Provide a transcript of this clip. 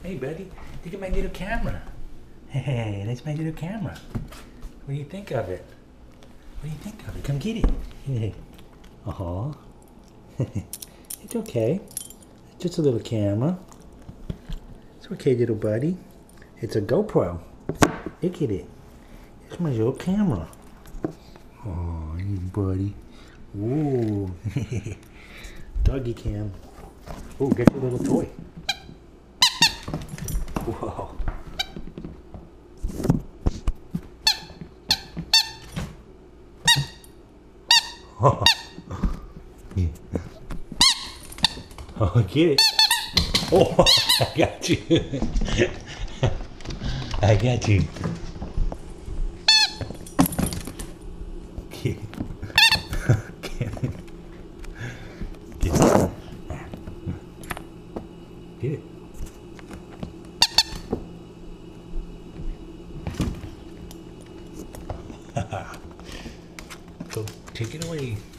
Hey, buddy, look at my little camera. Hey, that's my little camera. What do you think of it? What do you think of it? Come get it. Hey. Uh-huh. It's okay. It's just a little camera. It's okay, little buddy. It's a GoPro. Look at it. It's my little camera. Oh, you buddy. Ooh. Doggy cam. Oh, get your little toy. Whoa. Oh. Yeah. Oh, get it. Oh, I got you. I got you. Get it. Get it. Get it. Get it. Go take it away.